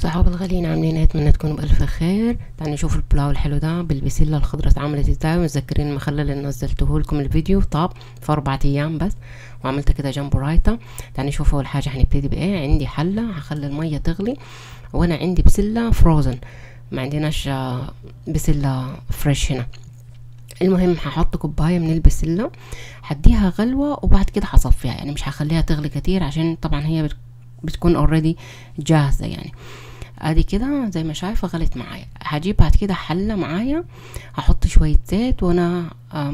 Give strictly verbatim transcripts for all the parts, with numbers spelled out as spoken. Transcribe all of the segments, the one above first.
صحاب الغاليين عاملين ايه؟ اتمنى تكونوا بالف خير. تعالوا نشوف البلاو الحلو ده بالبسله الخضراء اتعملت ازاي. متذكرين المخلل اللي نزلته لكم الفيديو طاب في اربع ايام بس، وعملت كده جنبه رايته. تعالوا نشوف. اول حاجه هنبتدي بايه؟ عندي حله هخلي الميه تغلي، وانا عندي بسله فروزن، ما عندناش بسله فريش هنا. المهم هحط كوبايه من البسله، هديها غلوه وبعد كده هصفيها، يعني مش هخليها تغلي كتير عشان طبعا هي بتكون اوريدي جاهزه. يعني ادي كده زي ما شايفه غلت معايا. هجيب بعد كده حله معايا، هحط شويه زيت، وانا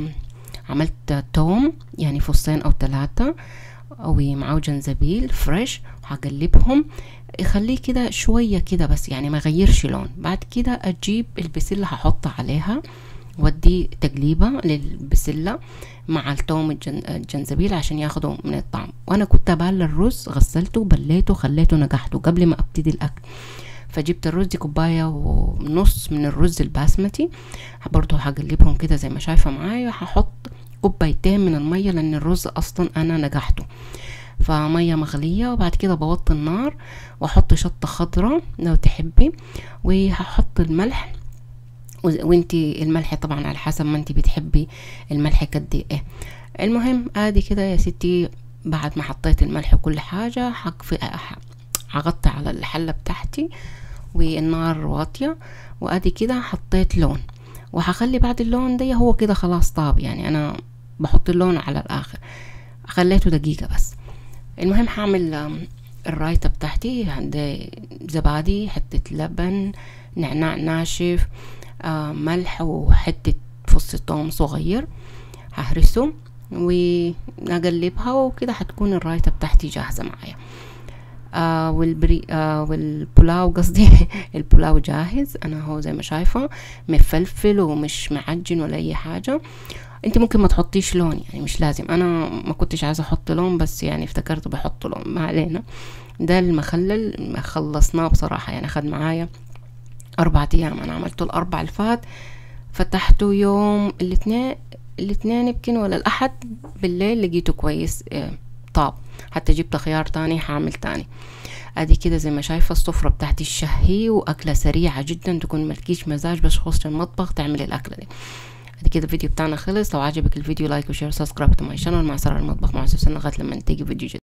عملت توم يعني فصين او ثلاثه، ومعاه جنزبيل فريش، وهقلبهم يخليه كده شويه كده بس، يعني ما يغيرش لون. بعد كده اجيب البسله هحطها عليها، ودي تقليبه للبسله مع التوم الجنزبيل عشان ياخدوا من الطعم. وانا كنت بال الرز، غسلته وبليته خليته نقحته قبل ما ابتدي الاكل. فجبت الرز دي كوبايه ونص من الرز الباسمتي، برضو هقلبهم كده زي ما شايفه معايا. هحط كوبايتين من الميه لان الرز اصلا انا نقحته، فميه مغليه. وبعد كده بوطي النار واحط شطه خضراء لو تحبي، وهحط الملح، وانتي الملح طبعا على حسب ما انتي بتحبي الملح قد ايه. المهم ادي كده يا ستي، بعد ما حطيت الملح وكل حاجه هغطي على الحله بتاعتي والنار واطيه. وادي كده حطيت لون، وهخلي بعد اللون ده هو كده خلاص طاب. يعني انا بحط اللون على الاخر، خليته دقيقه بس. المهم هعمل الرايته بتاعتي. عندي زبادي، حته لبن، نعناع ناشف، آه ملح، وحته فص ثوم صغير ههرسه ونقلبها، وكده هتكون الرايته بتاعتي جاهزه معايا. آه والبري آه والبلاو قصدي البلاو جاهز. انا هو زي ما شايفه مفلفل ومش معجن ولا اي حاجه. انت ممكن ما تحطيش لون، يعني مش لازم. انا ما كنتش عايزه احط لون، بس يعني افتكرت بحط لون، ما علينا. ده المخلل خلصناه بصراحه، يعني اخد معايا اربع ايام. انا عملته الاربع الفات، فتحته يوم الاثنين الاثنين يمكن ولا الاحد بالليل، لقيته كويس طاب. حتى جبت خيار تاني هعمل تاني. ادي كده زي ما شايفه السفره بتاعتي الشهي، واكله سريعه جدا، تكون ملكيش مزاج بس خش المطبخ تعملي الاكله دي. ادي كده الفيديو بتاعنا خلص. لو عجبك الفيديو لايك وشير وسبسكرايب تو ماي شانل. مع سارة المطبخ مع سوسن، لغايه لما تيجي فيديو جديد.